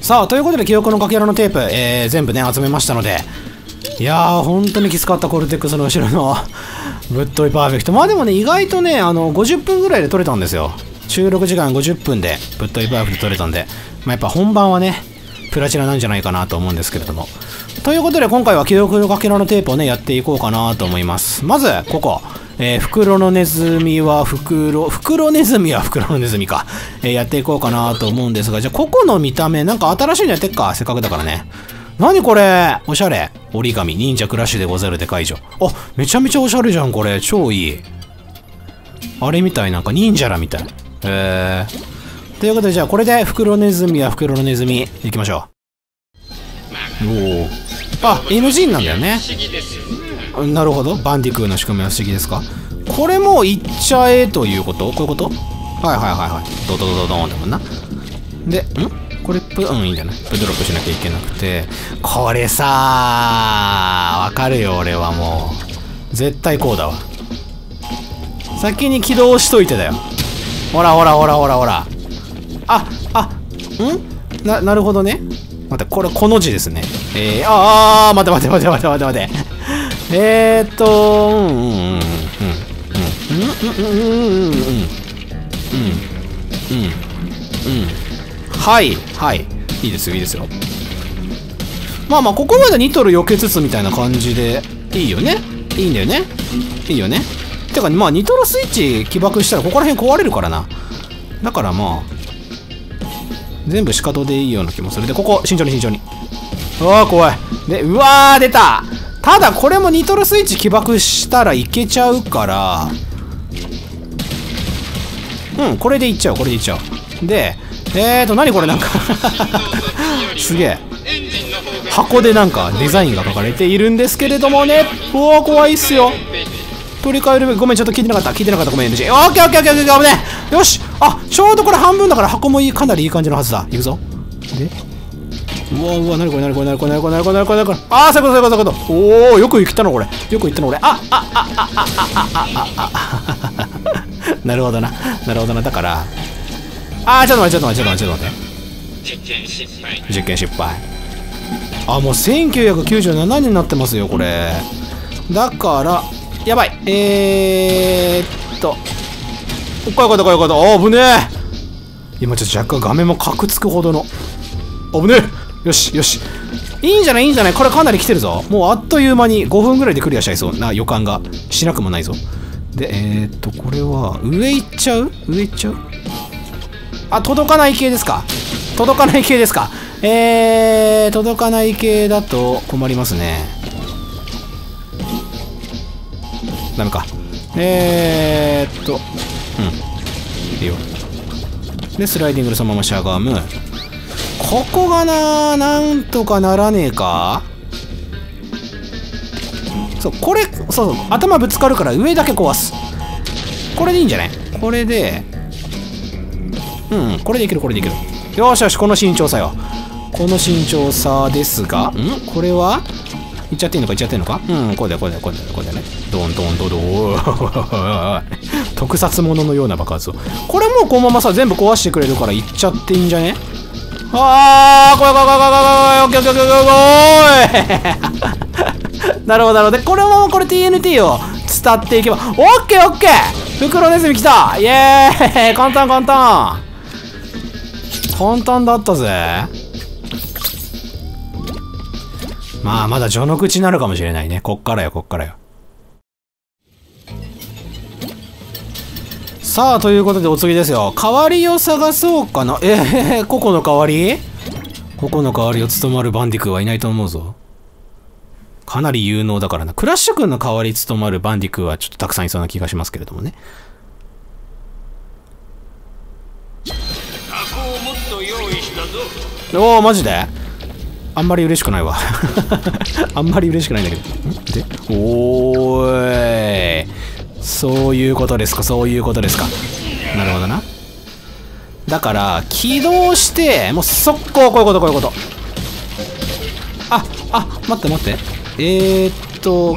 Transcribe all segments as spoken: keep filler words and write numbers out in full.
さあ、ということで記憶のかけらのテープ、えー、全部ね、集めましたので、いやー、本当にきつかった、コルテックスの後ろのぶっといパーフェクト。まあでもね、意外とね、あの、ごじゅっぷんぐらいで撮れたんですよ。収録時間ごじゅっぷんでぶっといパーフェクト撮れたんで、まあやっぱ本番はね、プラチナなんじゃないかなと思うんですけれども。ということで、今回は記憶のかけらのテープをね、やっていこうかなと思います。まず、ここ。えー、袋のネズミは袋、袋ネズミは袋のネズミか。えー、やっていこうかなと思うんですが、じゃあ、ここの見た目、なんか新しいのやってっか。せっかくだからね。何これ、おしゃれ。折り紙、忍者クラッシュでござるで解除。あ、めちゃめちゃおしゃれじゃん、これ。超いい。あれみたい、なんか忍者らみたい。えー。ということで、じゃあ、これで袋ネズミは袋のネズミ、いきましょう。おお。あ、エヌジー なんだよね。なるほど。バンディクーの仕組みは不思議ですか。これもいっちゃえということ？こういうこと？はいはいはいはい。ドドドドドーンだもんな。で、んこれプ、うん、いいんじゃない？プドロップしなきゃいけなくて。これさー、わかるよ、俺はもう。絶対こうだわ。先に起動しといてだよ。ほらほらほらほらほら。あ、あ、んな、なるほどね。待って、これ、この字ですね。えー、あー、待て待て待て待て待て待て。えーっと、うんうんうんうんうんうんうんうんうんうんうんはいはいいいですよいいですよ。まあまあここまでニトロ避けつつみたいな感じでいいよね。いいんだよね。いいよね。てかまあニトロスイッチ起爆したらここら辺壊れるからな。だからまあ全部シカトでいいような気もする。でここ慎重に慎重に。うわー怖い。でうわー出た。ただこれもニトロスイッチ起爆したらいけちゃうから、うんこれでいっちゃうこれでいっちゃう。でえーと何これなんかすげえ箱でなんかデザインが書かれているんですけれどもね。うわ怖いっすよ。取り替える。ごめんちょっと聞いてなかった聞いてなかったごめん。オッケーオッケーオッケーオッケー危ねえ。よしあちょうどこれ半分だから箱もいいかなりいい感じのはずだ。いくぞ。でうわうわなにこれなにこれなにこれなにこれなにこれなにこれなにこれ。ああそういうことそういうことそういうこと。おおよく言ったのこれ。よく言ったのこれ。あああああああああなるほどななるほどな。だからあーちょっと待ってちょっと待ってちょっと待ってちょっと待って実験失敗実験失敗。あもうせんきゅうひゃくきゅうじゅうななねんになってますよこれ。だからやばいえーっとこういうことこういうこと。あぶねえ。今ちょっと若干画面もカクつくほどのあぶねえ。よしよしいいんじゃないいいんじゃない。これかなり来てるぞ。もうあっという間にごふんぐらいでクリアしちゃいそうな予感がしなくもないぞ。でえー、っとこれは上行っちゃう上行っちゃう。あ届かない系ですか。届かない系ですか。えー、届かない系だと困りますね。ダメか。えーっとうんいいよ。でスライディングでそのまましゃがむ。ここがななんとかならねえか。そうこれそうそう頭ぶつかるから上だけ壊す。これでいいんじゃない。これでうん、これでいけるこれでいける。よしよしこの慎重さよ。この慎重さですがんこれはいっちゃっていいのかいっちゃっていいのか。うんこうだよこうだよこうだよこうだよね。ドンドンドドー特撮もののような爆発を。これもうこのままさ全部壊してくれるからいっちゃっていいんじゃね。あー怖い怖い怖い怖い怖い怖い怖い怖い怖いなるほどなるほど。でこれもこれ ティーエヌティー を伝っていけばオッケーオッケー。袋ネズミ来たイエーイ簡単簡単簡単だったぜ。まあまだ序の口になるかもしれないね。こっからよこっからよ。さあということでお次ですよ。代わりを探そうかな。えー、ココの代わりココの代わりを務まるバンディクーはいないと思うぞ。かなり有能だからな。クラッシュ君の代わり務まるバンディクーはちょっとたくさんいそうな気がしますけれどもね。おおマジであんまり嬉しくないわあんまり嬉しくないんだけど。でおーいそういうことですかそういうことですか。なるほどな。だから起動してもう速攻こういうことこういうこと。ああ待って待ってえー、っと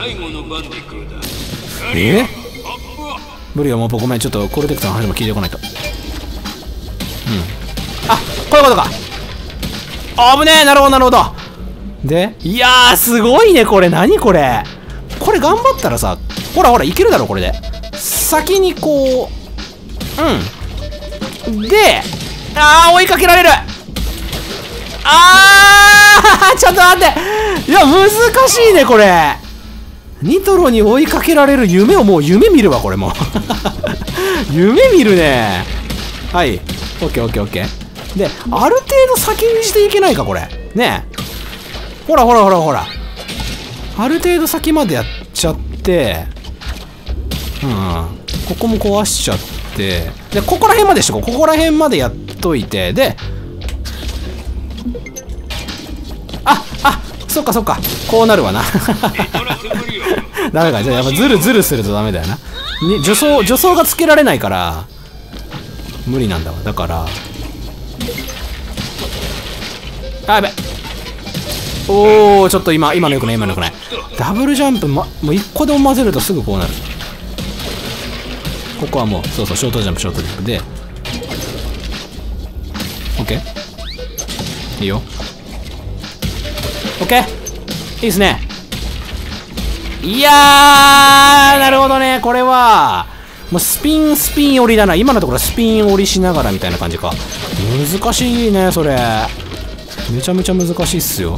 えー、無理よもうごめんちょっとコルテクターの話も聞いてこないと。うんあこういうことか。 あぶねえ。なるほどなるほど。で、いやーすごいねこれ。何これ。これ頑張ったらさ、ほらほらいけるだろこれで。先にこう、うんで、あー追いかけられる。あーちょっと待って。いや難しいねこれ。ニトロに追いかけられる夢をもう夢見るわこれもう夢見るね。はい、オッケーオッケーオッケー。である程度先にしていけないかこれね。ほらほらほらほら、ある程度先までやっちゃって、うん、ここも壊しちゃって、でここら辺までしとこう。ここら辺までやっといて、でああそっかそっか、こうなるわなダメか。じゃあやっぱズルズルするとダメだよな。に助走助走がつけられないから無理なんだわ。だからあやべ。おおちょっと今今のよくない今のよくない。ダブルジャンプ、ま、もういっこでも混ぜるとすぐこうなる。ここはもうそうそうショートジャンプショートジャンプで OK いいよ。 OK いいっすね。いやーなるほどね。これはもうスピンスピン折りだな。今のところスピン折りしながらみたいな感じか。難しいねそれ。めちゃめちゃ難しいっすよ。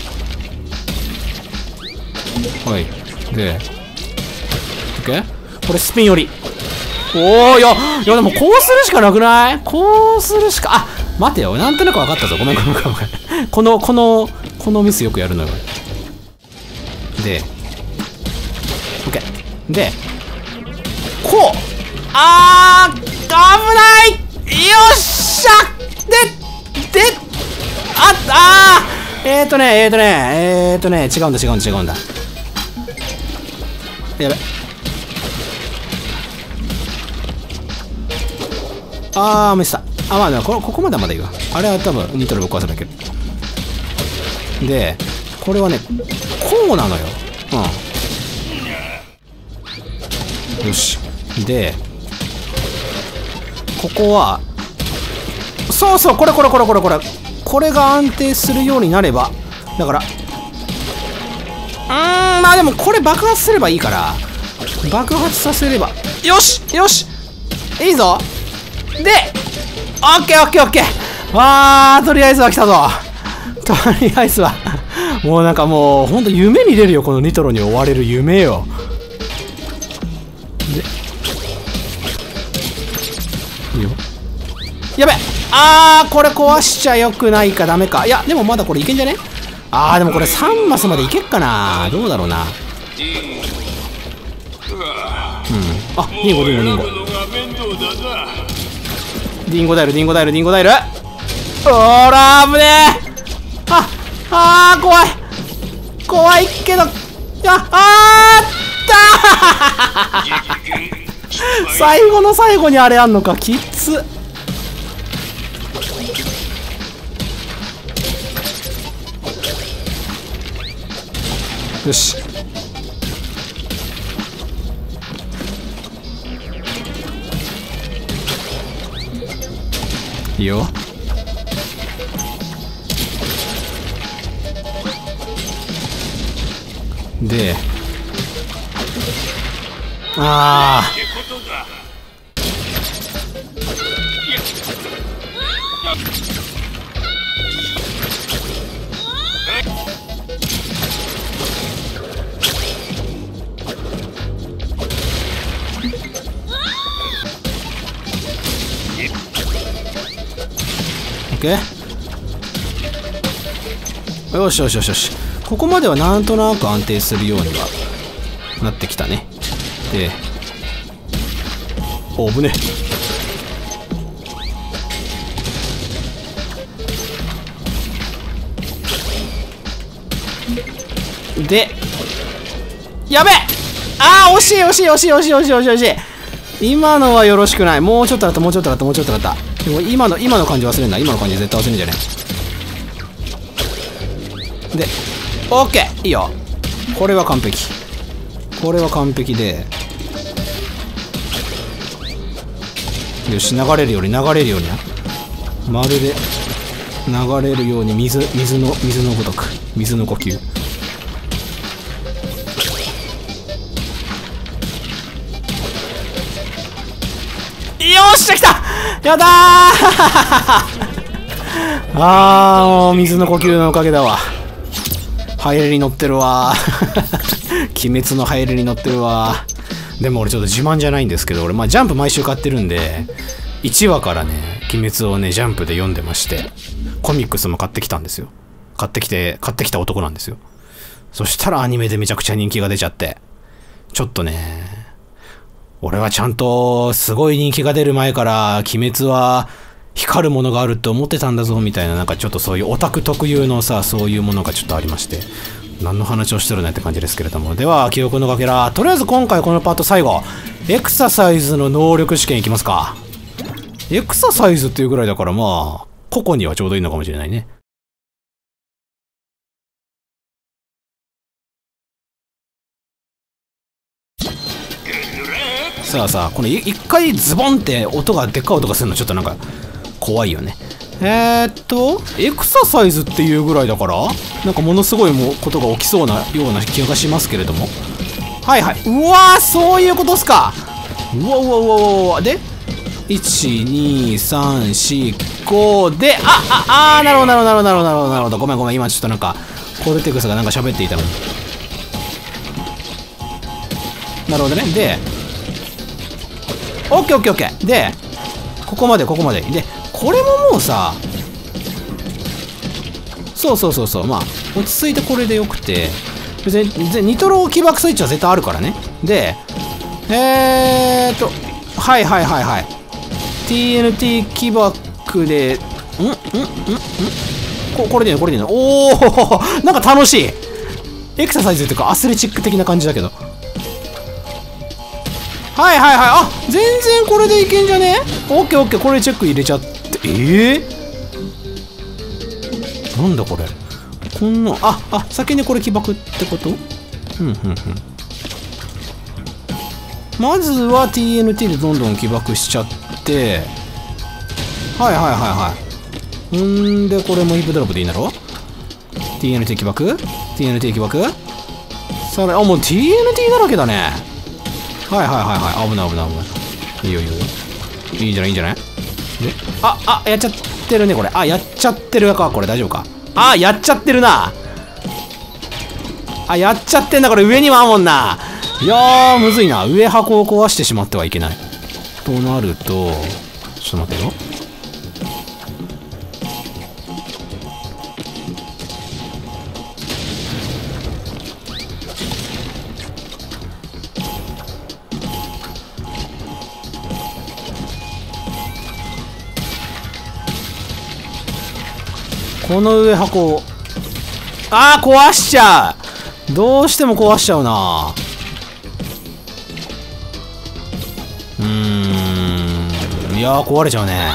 はいで OK これスピン折り。おおいやいやでもこうするしかなくない？こうするしか。あ待てよ、なんとなく分かったぞ。ごめんごめんごめんごめんこのこのこのミスよくやるのよ。で OK でこうあー危ない。よっしゃででああーえーとねえーとねえーとね違うんだ違うんだ違うんだ。やべあーミスった。あまあでもこここまではまだいいわ。あれは多分ニトロぶっ壊せばいける。でこれはねこうなのよ。うんよし。でここはそうそうこれこれこれこれこれこれが安定するようになれば、だからうーんまあでもこれ爆発すればいいから、爆発させればよしよしいいぞ。でオッケーオッケーオッケー。わーとりあえずは来たぞ。とりあえずはもうなんかもうほんと夢見れるよこのニトロに追われる夢よ。でいいよ。やべあーこれ壊しちゃよくないか。ダメか。いやでもまだこれいけんじゃね。あーでもこれさんマスまでいけっかな。どうだろうな。うんあリンゴリンゴリンゴリンゴダイルリンゴダイルリンゴダイル。ほら危ねえ。ああー怖い怖いけどああーった最後の最後にあれあんのか。きつっ。よしいいよ。でああオッケーよしよしよしよし。ここまではなんとなく安定するようにはなってきたね。でおぶねでやべあー惜しい惜しい惜しい惜しい惜しい惜しい惜しい。今のはよろしくない。もうちょっとだったもうちょっとだったもうちょっとだった。でも今の今の感じ忘れんな。今の感じ絶対忘れんじゃねえ。でオッケーいいよ。これは完璧これは完璧でよし流れるように流れるようにな。まるで流れるように水水の水のごとく水の呼吸。よっしゃ来た。やだーあーもう水の呼吸のおかげだわ。ハイレに乗ってるわ鬼滅のハイレに乗ってるわ。でも俺ちょっと自慢じゃないんですけど、俺まあジャンプ毎週買ってるんでいちわからね鬼滅をねジャンプで読んでまして、コミックスも買ってきたんですよ。買ってきて買ってきた男なんですよ。そしたらアニメでめちゃくちゃ人気が出ちゃって、ちょっとね俺はちゃんとすごい人気が出る前から鬼滅は光るものがあるって思ってたんだぞみたいな、なんかちょっとそういうオタク特有のさ、そういうものがちょっとありまして、何の話をしてるねって感じですけれども。では記憶のかけら、とりあえず今回このパート最後エクササイズの能力試験いきますか。エクササイズっていうぐらいだからまあ個々にはちょうどいいのかもしれないね。さあさあ、この一回ズボンって音がでっかい音がするのちょっとなんか怖いよね。えー、っとエクササイズっていうぐらいだからなんかものすごいもうことが起きそうなような気がしますけれども。はいはい、うわーそういうことっすか。うわうわうわうわでいちにさんしごで、あああーなるほどなるほどなるほどなるほどなるほど、ごめんごめん、今ちょっとなんかコルテクスがなんか喋っていたのに。なるほどね。でオッケーオッケーオッケーでここまでここまでで、これももうさ、そうそうそうそう、まあ落ち着いてこれでよくて、別にニトロ起爆スイッチは絶対あるからね。でえーっとはいはいはいはい ティーエヌティー 起爆でんんんんんここれでいいのこれでいいの。おおなんか楽しいエクササイズっていうかアスレチック的な感じだけど、はいはいはい、あ全然これでいけんじゃね。オッケーオッケー、これチェック入れちゃって、ええー、なんだこれ、こんな、ああ先にこれ起爆ってこと。うんうんうん。まずは ティーエヌティー でどんどん起爆しちゃって、はいはいはいはい。んでこれもヒップドロップでいいんだろ。 ティーエヌティー 起爆 ティーエヌティー 起爆、さらにあもう ティーエヌティー だらけだね。はいはいはいはい、危ない危ない危ない。いいよいいよ、いいじゃないいいじゃない。でああやっちゃってるねこれ。あやっちゃってるかこれ、大丈夫か。あやっちゃってるな。あやっちゃってんだこれ。上にもあるもんな。いやーむずいな。上箱を壊してしまってはいけないとなると、ちょっと待ってよ。この上箱を、あー壊しちゃう。どうしても壊しちゃうな。うーんいやー壊れちゃうね。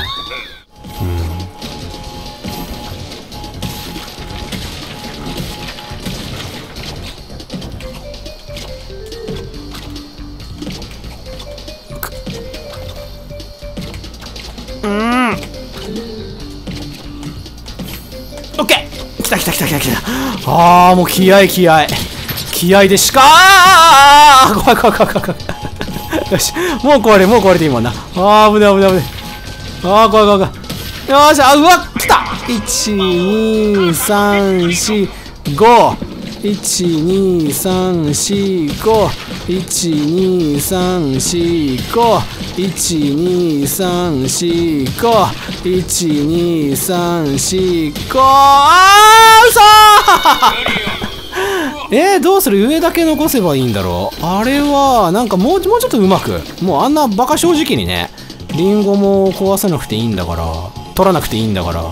うんうんオッケー、来た来た来た来た来た。ああもう気合い気合い気合いでしかあー怖い怖い怖い怖い怖いよしもう壊れもう壊れていいもんな。あー危ない危ない危ない。あー怖い怖い怖い。よーし、あうわ来た。いちにさんしご いちにさんしご いちにさんしご いちにさんしご いちにさんしご、あーうそーえー、どうする。上だけ残せばいいんだろう。あれはなんかもうもうちょっとうまく、もうあんなバカ正直にね、リンゴも壊さなくていいんだから、取らなくていいんだから。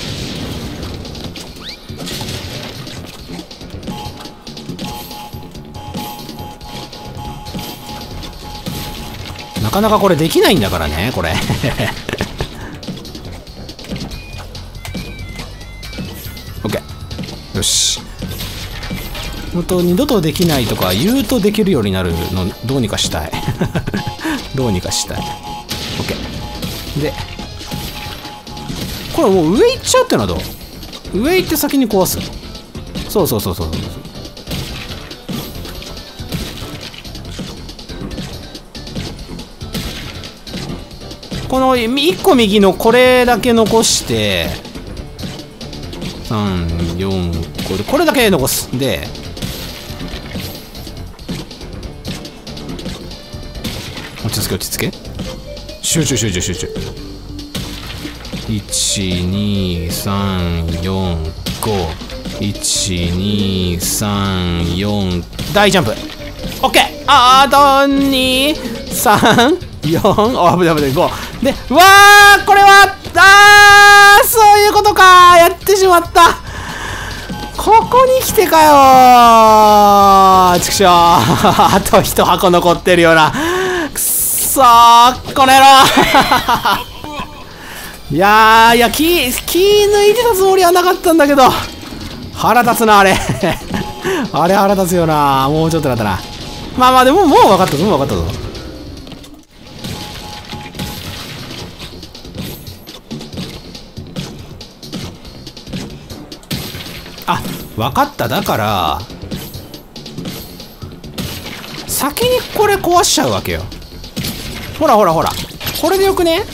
なかなかこれできないんだからねこれオッケー、よし。本当二度とできないとか言うとできるようになるのどうにかしたいどうにかしたい。オッケーでこれもう上行っちゃうってのはどう？上行って先に壊す。そうそうそうそうそう。このいっこ右のこれだけ残してさんよんごでこれだけ残す。で落ち着け落ち着け、集中集中集中。いちにさんよんご いちにさんよん大ジャンプ OK。 あとにさんよんあ危ない危ないごで、うわーこれはあーそういうことか、やってしまった。ここに来てかよー、ちくしょうあと一箱残ってるような、くっそーこの野郎いやーいや気気抜いてたつもりはなかったんだけど、腹立つなあれあれ腹立つよな。もうちょっとだったな。まあまあでももう分かったぞもう分かったぞ。あ、分かった。だから先にこれ壊しちゃうわけよ。ほらほらほら、これでよくね。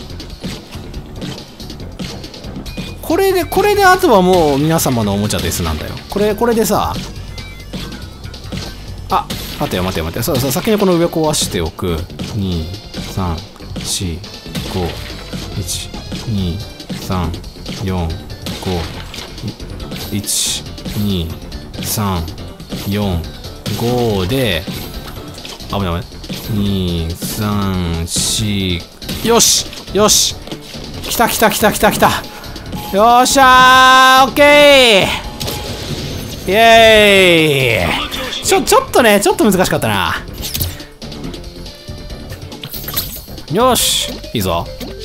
これでこれであとはもう皆様のおもちゃですなんだよ。これこれでさ、あ待てよ待てよ待てよ、そうそう、先にこの上壊しておく。にさんよんご いちにさんよんご いちにさんよんごで危ない危ないにさんしよしよし、きたきたきたきたきた、よっしゃーオッケーイエーイ。ちょちょっとねちょっと難しかったな。よしいいぞ。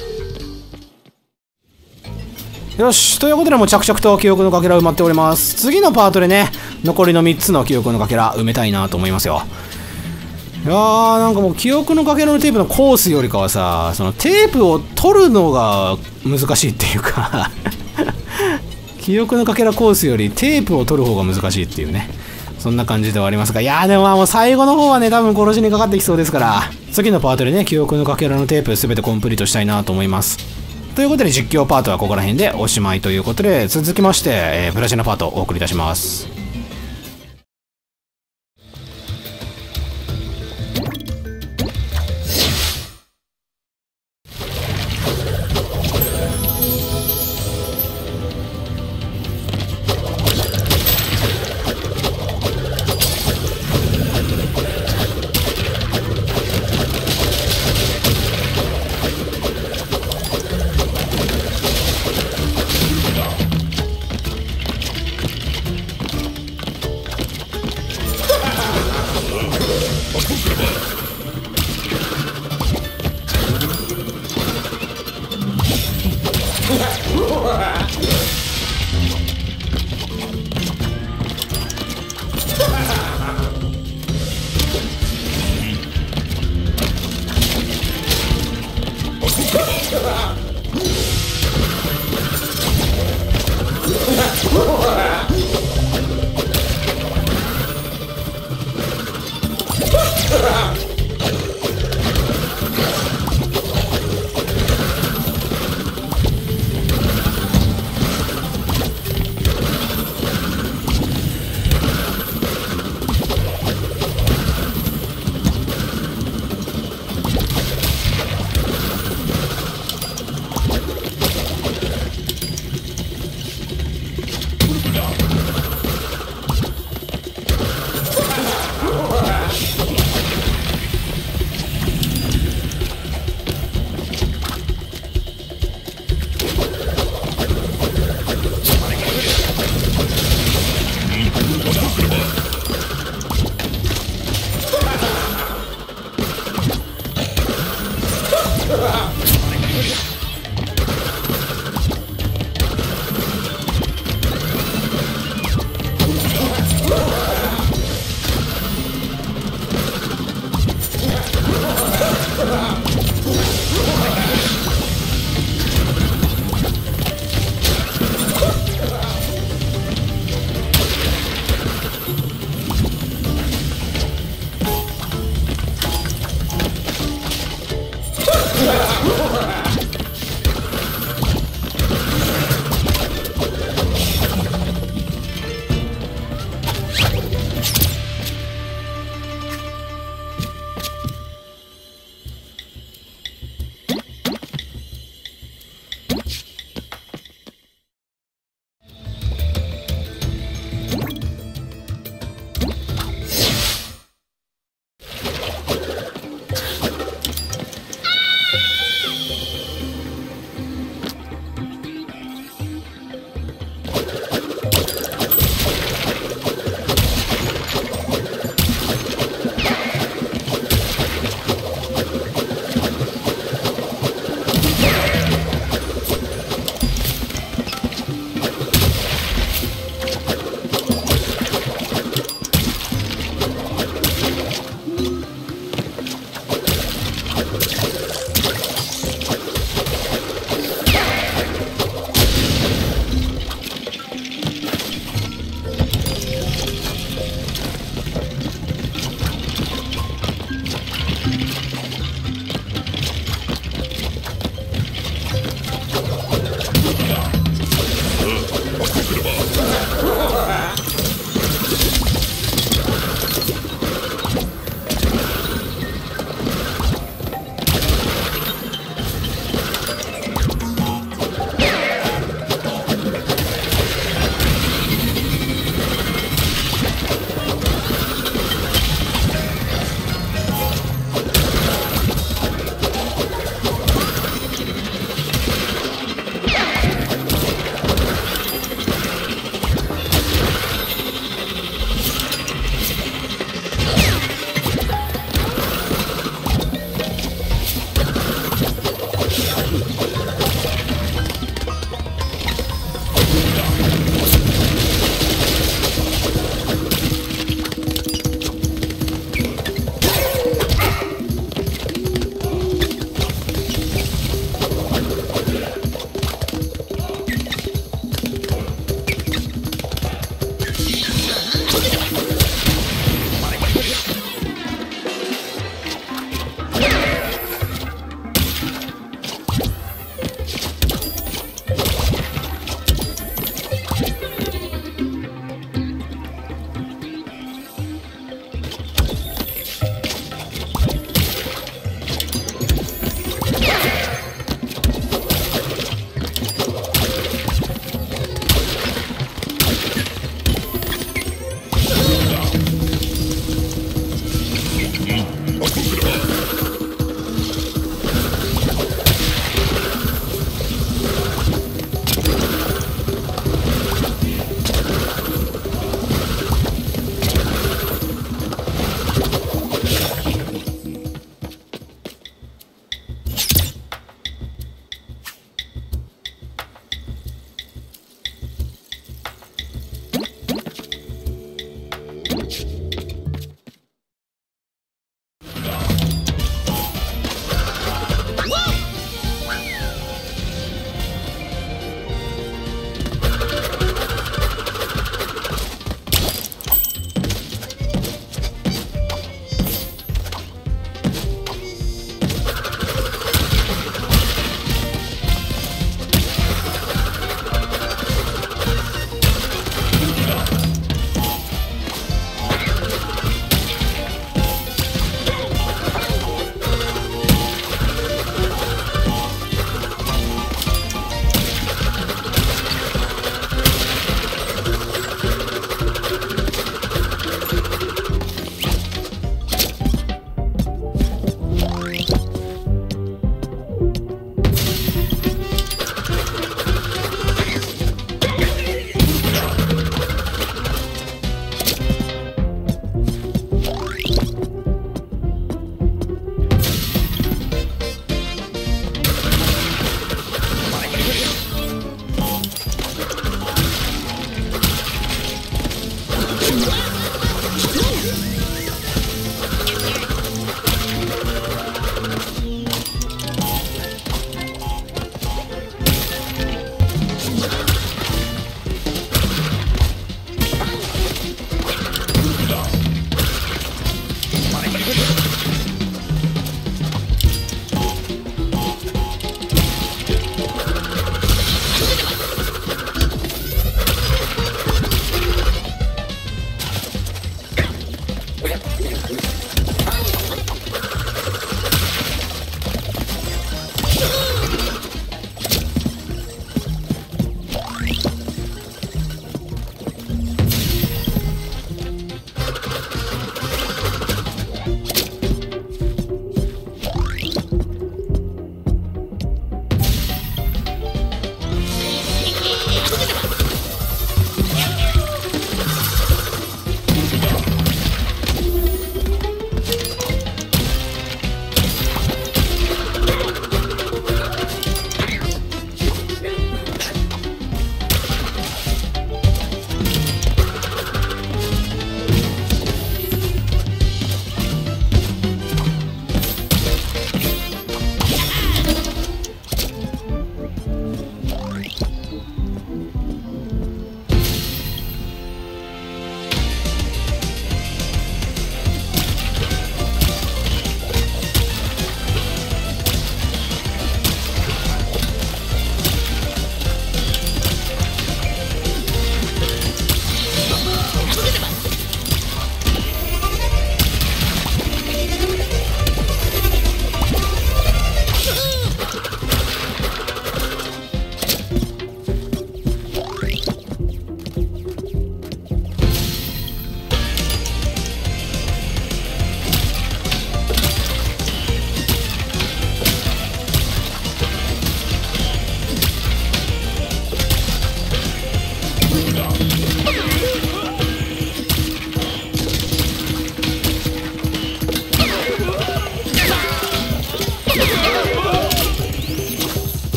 よし、ということでもう着々と記憶のかけら埋まっております。次のパートでね残りのみっつの記憶のかけら埋めたいなと思いますよ。いやーなんかもう記憶のかけらのテープのコースよりかはさ、そのテープを取るのが難しいっていうか記憶のかけらコースよりテープを取る方が難しいっていうね、そんな感じではありますが、いやーでもまあもう最後の方はね多分殺しにかかってきそうですから、次のパートでね記憶のかけらのテープ全てコンプリートしたいなと思います。ということで実況パートはここら辺でおしまいということで、続きまして、えー、プラチナパートをお送りいたします。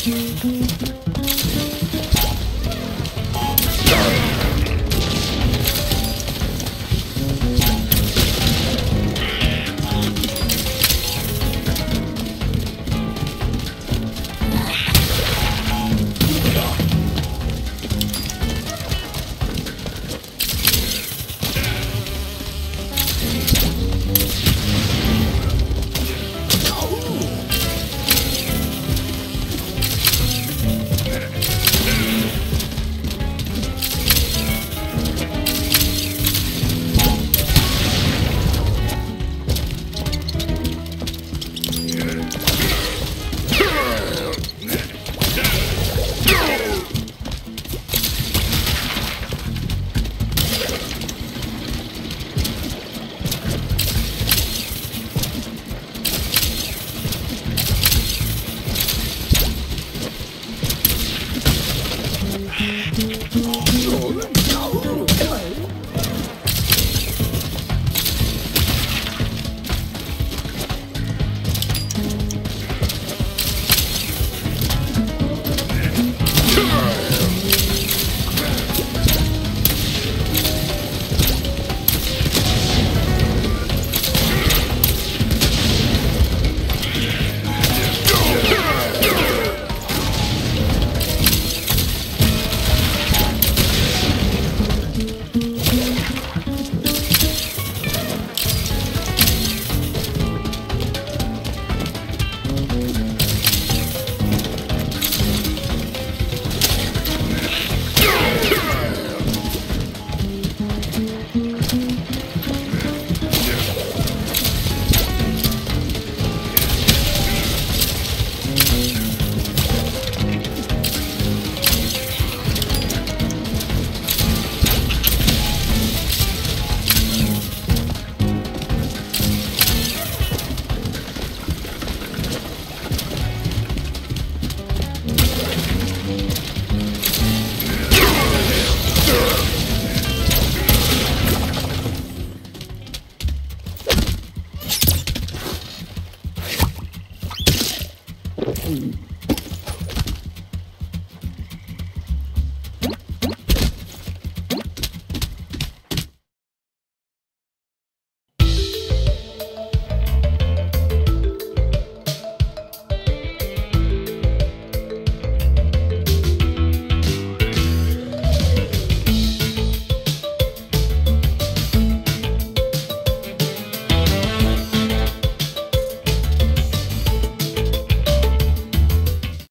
うん。